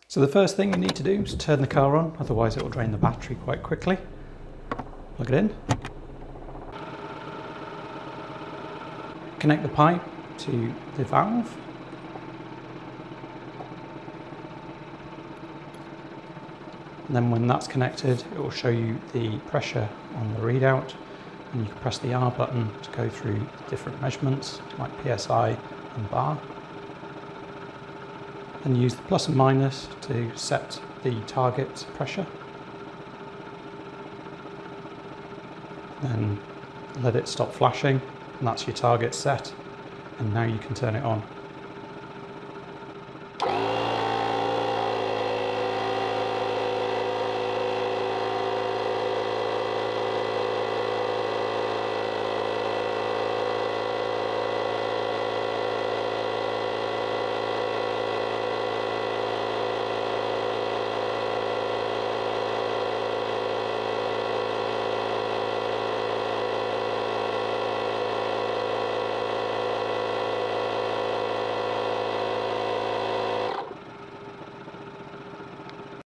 So the first thing you need to do is turn the car on, otherwise it will drain the battery quite quickly. Plug it in. Connect the pipe to the valve. And then when that's connected, it will show you the pressure on the readout, and you can press the R button to go through different measurements like PSI and bar. Then use the plus and minus to set the target pressure. Then let it stop flashing, and that's your target set, and now you can turn it on.